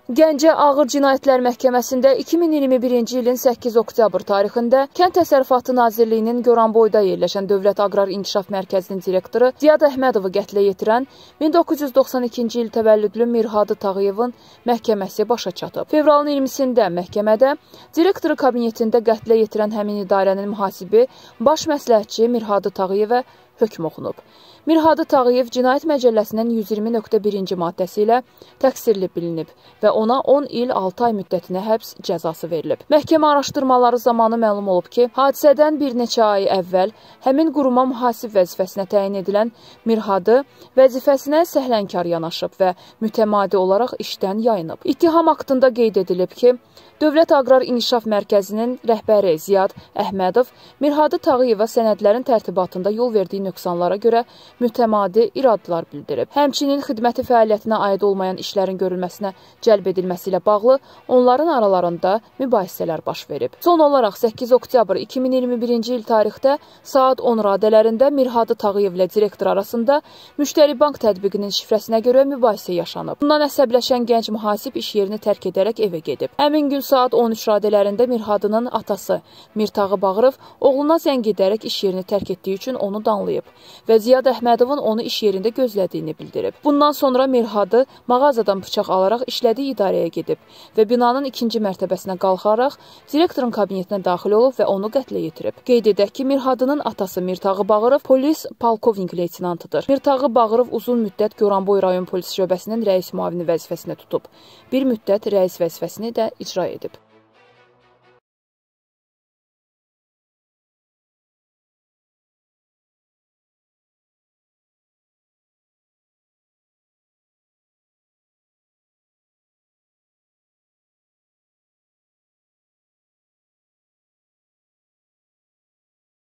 Gəncə Ağır Cinayətlər Məhkəməsində 2021-ci ilin 8 oktyabr tarixində Kənd Təsərrüfatı Nazirliyinin Goranboyda yerləşən Dövlət Aqrar İnkişaf Mərkəzinin direktoru Ziyad Əhmədovu qətlə yetirən 1992-ci il təvəllüdlü Mirhadı Tağıyevin məhkəməsi başa çatıb. Fevralın 20-sində məhkəmədə direktoru kabinetində qətlə yetirən həmin idarənin mühasibi baş məsləhətçi Mirhadı Tağıyevə hökm oxunub. Mirhadı Tağıyev Cinayət Məcəlləsinin 120.1-ci maddəsi ilə təqsirli bilinib və ona 10 il 6 ay müddətinə həbs cəzası verilib. Məhkəmə araşdırmaları zamanı məlum olub ki, hadisədən bir neçə ay əvvəl həmin quruma mühasib vəzifəsinə təyin edilən Mirhadı vəzifəsinə səhlənkar yanaşıb və mütəmadi olaraq işdən yayınıb. İttiham aktında qeyd edilib ki, Dövlət Aqrar İnkişaf Mərkəzinin rəhbəri Ziyad Əhmədov Mirhadı Tağıyeva sənədlərin tərtibatında yol verdiyi nöqsanlara görə mütəmadi iradlar bildirib. Həmçinin xidməti fəaliyyətinə aid olmayan işlərin görülməsinə cəlb edilməsi ilə bağlı onların aralarında mübahisələr baş verib. Son olaraq 8 oktyabr 2021-ci il tarixdə saat 10 radələrində Mirhadı Tağıyev ilə direktor arasında müştəri bank tətbiqinin şifrəsinə görə mübahisə yaşanıb. Bundan əsəbləşən gənc mühasib iş yerini tərk edərək evə gedib. Həmin gün saat 13 radələrində Mirhadının atası Mirtağı Bağırov oğluna zəng edərək iş yerini tərk etdiyi üçün onu danlayıb və Ziyad Əhmədovun onu iş yerində gözlədiyini bildirib. Bundan sonra Mirhadı mağazadan bıçaq alaraq işlədiyi idarəyə gedib və binanın 2-ci mərtəbəsinə qalxaraq direktorun kabinetinə daxil olub və onu qətlə yetirib. Qeyd edək ki, Mirhadının atası Mirtağı Bağırov polis polkovnik leytenantıdır. Mirtağı Bağırov uzun müddət Goranboy rayon polis şöbəsinin rəis müavini vəzifəsində tutub. Bir müddət rəis vəzifəsini də icra edib.